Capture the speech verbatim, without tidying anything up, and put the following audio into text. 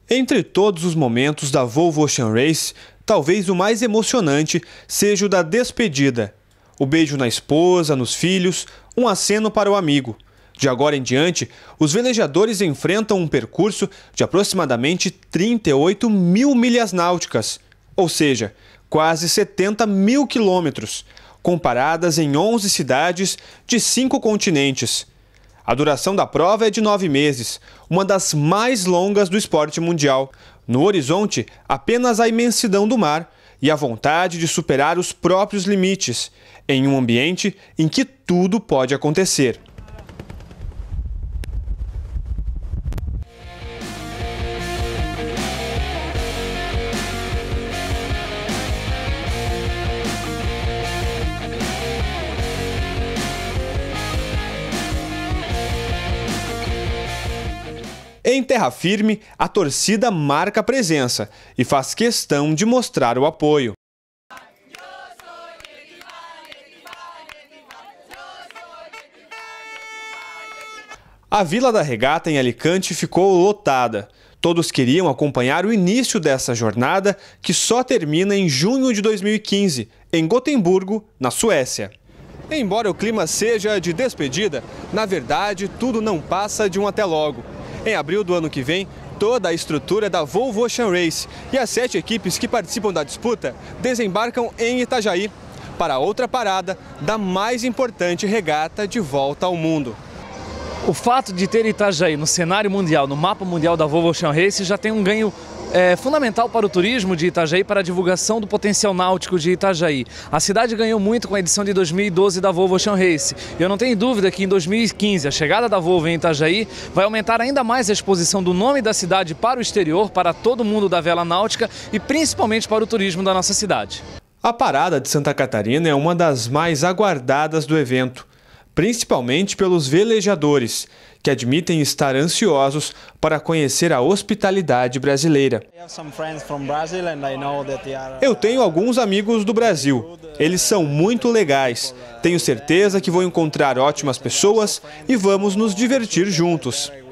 Entre todos os momentos da Volvo Ocean Race, talvez o mais emocionante seja o da despedida. O beijo na esposa, nos filhos, um aceno para o amigo. De agora em diante, os velejadores enfrentam um percurso de aproximadamente trinta e oito mil milhas náuticas, ou seja, quase setenta mil quilômetros, comparadas em onze cidades de cinco continentes. A duração da prova é de nove meses, uma das mais longas do esporte mundial. No horizonte, apenas a imensidão do mar e a vontade de superar os próprios limites, em um ambiente em que tudo pode acontecer. Em terra firme, a torcida marca presença e faz questão de mostrar o apoio. A Vila da Regata, em Alicante, ficou lotada. Todos queriam acompanhar o início dessa jornada, que só termina em junho de dois mil e quinze, em Gotemburgo, na Suécia. Embora o clima seja de despedida, na verdade, tudo não passa de um até logo. Em abril do ano que vem, toda a estrutura da Volvo Ocean Race e as sete equipes que participam da disputa desembarcam em Itajaí para outra parada da mais importante regata de volta ao mundo. O fato de ter Itajaí no cenário mundial, no mapa mundial da Volvo Ocean Race, já tem um ganho é, fundamental para o turismo de Itajaí, para a divulgação do potencial náutico de Itajaí. A cidade ganhou muito com a edição de dois mil e doze da Volvo Ocean Race. E eu não tenho dúvida que em dois mil e quinze a chegada da Volvo em Itajaí vai aumentar ainda mais a exposição do nome da cidade para o exterior, para todo mundo da vela náutica e principalmente para o turismo da nossa cidade. A parada de Santa Catarina é uma das mais aguardadas do evento, principalmente pelos velejadores, que admitem estar ansiosos para conhecer a hospitalidade brasileira. Eu tenho alguns amigos do Brasil. Eles são muito legais. Tenho certeza que vou encontrar ótimas pessoas e vamos nos divertir juntos.